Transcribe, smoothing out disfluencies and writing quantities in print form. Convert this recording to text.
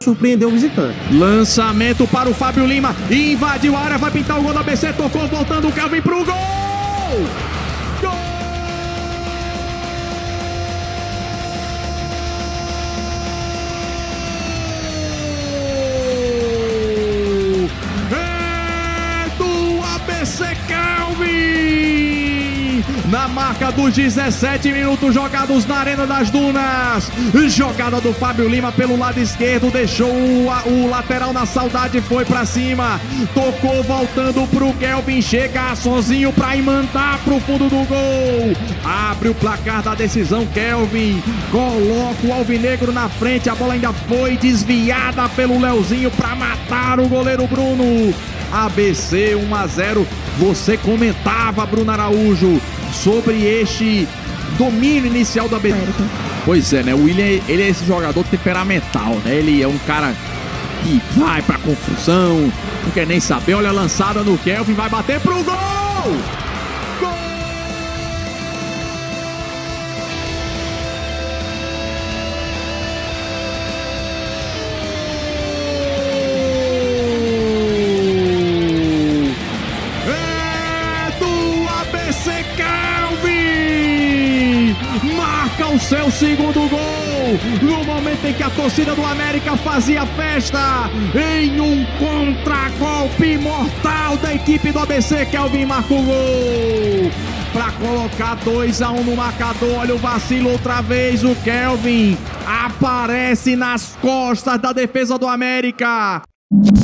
surpreender o visitante. Lançamento para o Fábio Lima, invadiu a área, vai pintar o gol do ABC, tocou, voltando o Kelvin pro gol! Gol! É do ABC Kelvin! Na marca dos 17 minutos jogados na Arena das Dunas. Jogada do Fábio Lima pelo lado esquerdo, deixou o lateral na saudade, foi pra cima. Tocou, voltando pro Kelvin, chega sozinho pra mandar pro fundo do gol. Abre o placar da decisão, Kelvin. Coloca o alvinegro na frente, a bola ainda foi desviada pelo Leozinho pra matar o goleiro Bruno. ABC 1-0. Você comentava, Bruno Araújo, sobre este domínio inicial da ABC. Pois é, né? O William, ele é esse jogador temperamental, né? Ele é um cara que vai pra confusão, não quer nem saber. Olha a lançada no Kelvin, vai bater pro gol! Gol! Kelvin marca o seu segundo gol no momento em que a torcida do América fazia festa. Em um contragolpe mortal da equipe do ABC, Kelvin marca o gol para colocar 2-1 no marcador. Olha o vacilo outra vez, o Kelvin aparece nas costas da defesa do América.